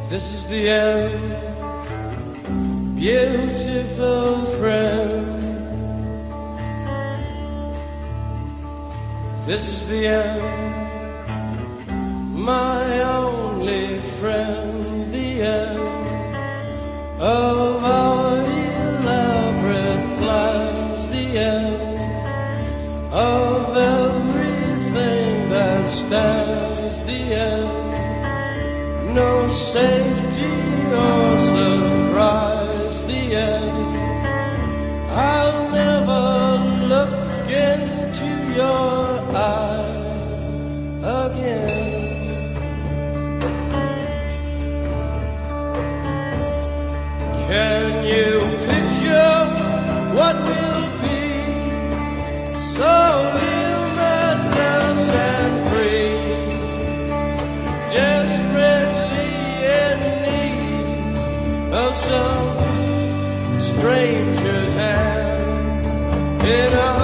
This is the end, beautiful friend. This is the end, my only friend. The end of our elaborate plans. The end of everything that stands. The end, no safety or surprise. The end, I'll never look into your eyes again. Can you picture what will be? So limitless and free, desperately in need of some stranger's hand in a